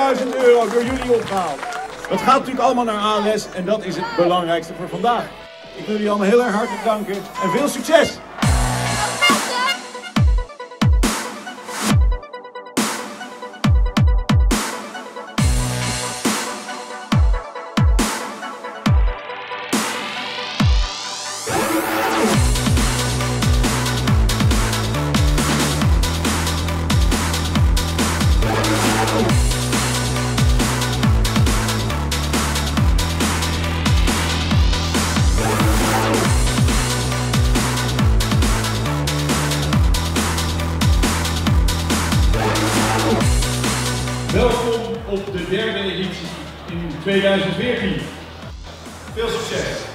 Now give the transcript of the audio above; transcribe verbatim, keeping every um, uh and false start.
vijftigduizend euro door jullie opgehaald. Dat gaat natuurlijk allemaal naar A L S en dat is het belangrijkste voor vandaag. Ik wil jullie allemaal heel erg hartelijk danken en veel succes! Welkom op de derde editie in tweeduizend veertien. Veel succes!